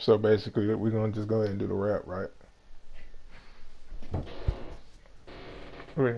So basically, we're gonna just go ahead and do the rap, right? Okay.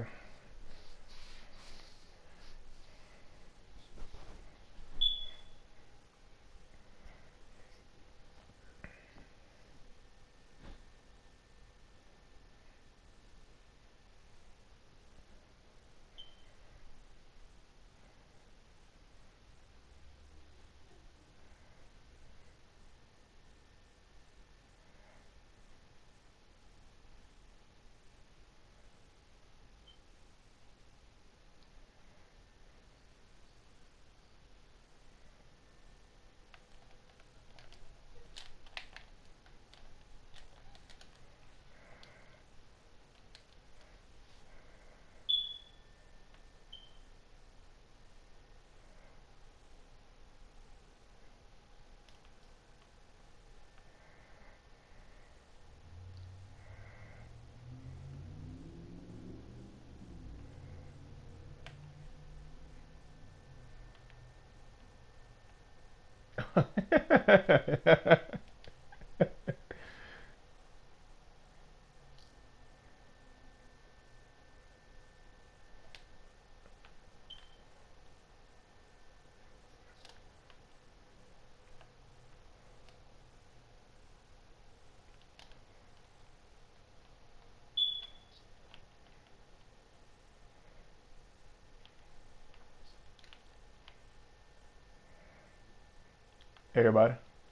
Everybody.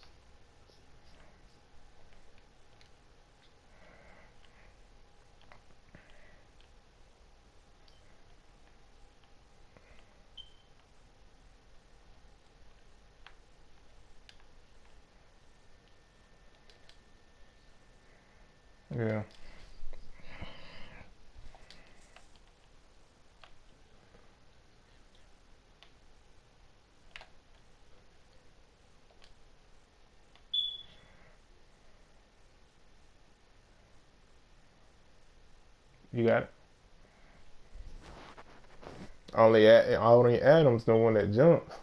Yeah. You got it. Only Adams the one that jumps.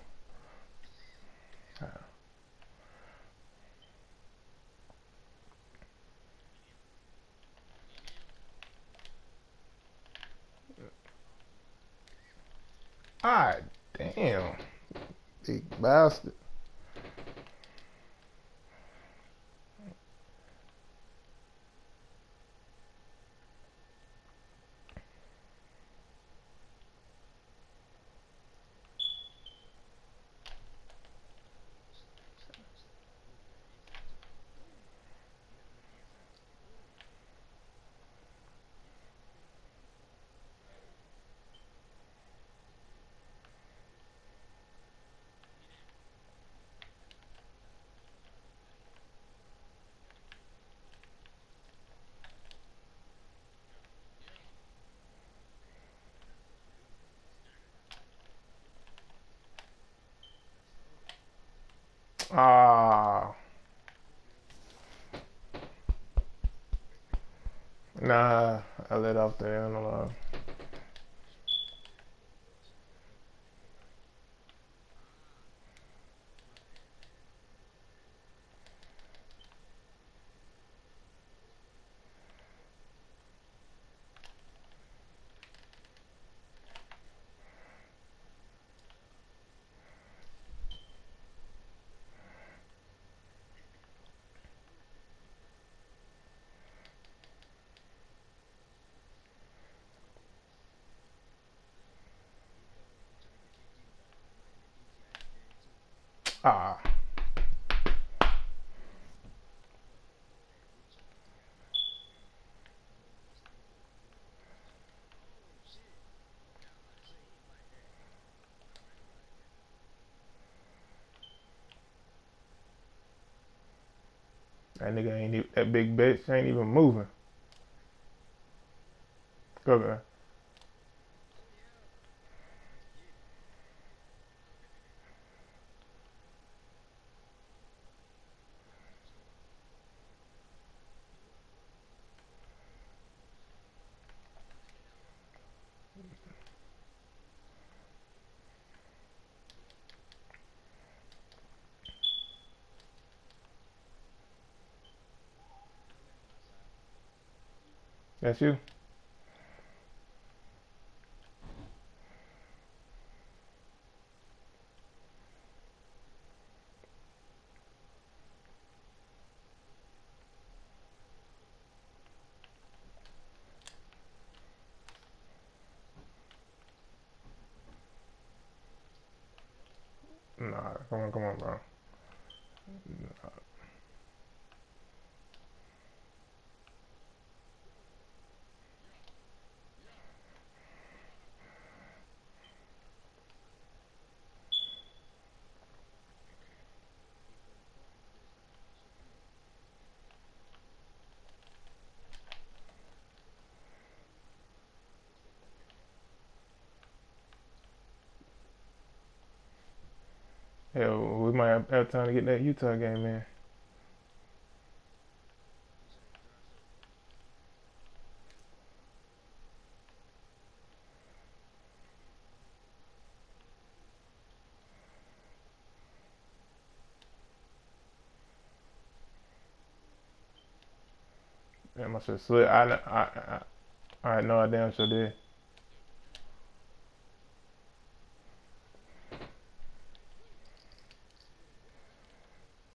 Ah, damn, big bastard. Ah, nah, I let off the analog. Ah, that nigga ain't even, that big bitch ain't even moving. Okay. That's you. Nah, come on, bro. Hell, we might have time to get that Utah game in. Damn, I should slip. I had no idea I should did.